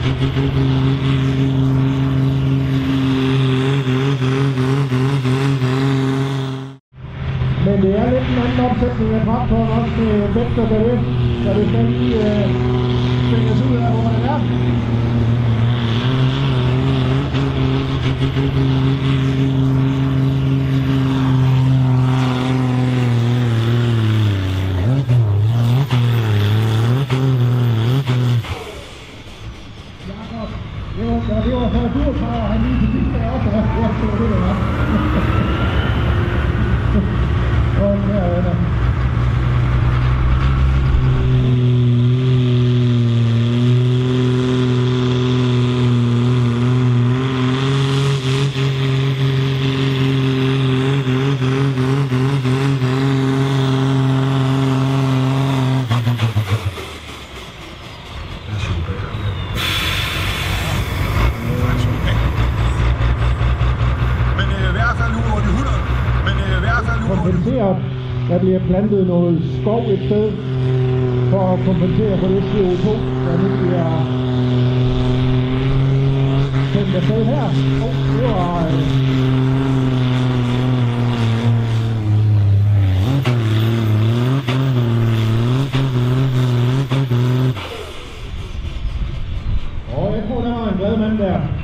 Men det er lidt en anden opsætning af traktoren også med vægter på det, så det skal lige svinges ud af, hvor man er. Jakob, det var for at du og han lige til sidst der også har gjort det der. Og her er der. Kompenseret. Der bliver plantet noget skov et sted for at kompensere for det CO2, der nu bliver sendt afsted her. Det var jeg tror, der var en glad mand der.